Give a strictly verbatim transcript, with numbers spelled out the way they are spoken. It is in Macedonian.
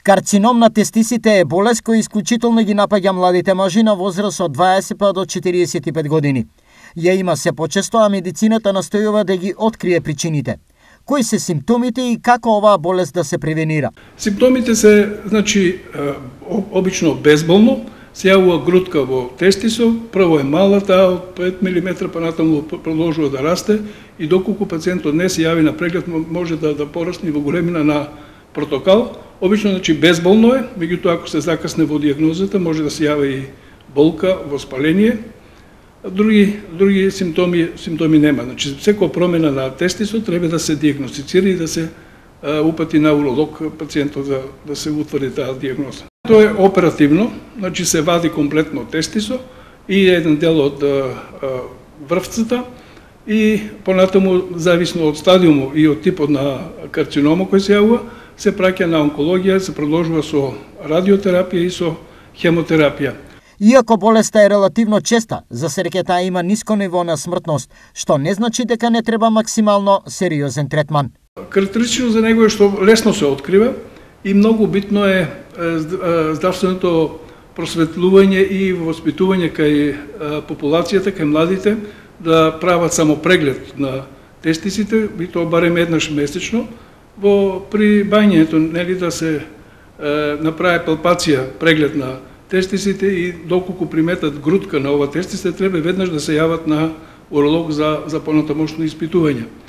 Карцином на тестисите е болест која исклучително ги напаѓа младите мажи на возраст од дваесет до четириесет и пет години. Ја има се почесто, а медицината настојува да ги открие причините. Кои се симптомите и како оваа болест да се превенира? Симптомите се, значи, обично безболно, се јавува грудка во тестисот, прво е мала, таа од пет милиметра па натаму продолжува да расте и доколку пациентот не се јави на преглед, може да, да порасне во големина на протокал. Обично, значи, безболно е, меѓутоа ако се закасне во дијагнозата, може да се јави и болка, воспаление. Други, други симптоми, симптоми нема. Значи, секоја промена на тестисот треба да се дијагностицира и да се а, упати на уролог пациентот да, да се утврди таа дијагноза. Тоа е оперативно, значи се вади комплетно тестисо и еден дел од а, врвцата и понатаму, зависно од стадиумот и од типот на карцинома кој се јавува, се праќа на онкологија, се продолжува со радиотерапија и со хемотерапија. Иако болеста е релативно честа, за среќа таа има ниско ниво на смртност, што не значи дека не треба максимално сериозен третман. Карактеристично за него е што лесно се открива и многу битно е здравственото просветлување и воспитување кај популацијата, кај младите, да прават само преглед на тестисите, и тоа барем еднаш месечно, во при бањето, нели, да се е, направи палпација, преглед на тестисите и доколку приметат грудка на ова тестисите, треба веднаш да се јават на уролог за, за понатамошно испитување.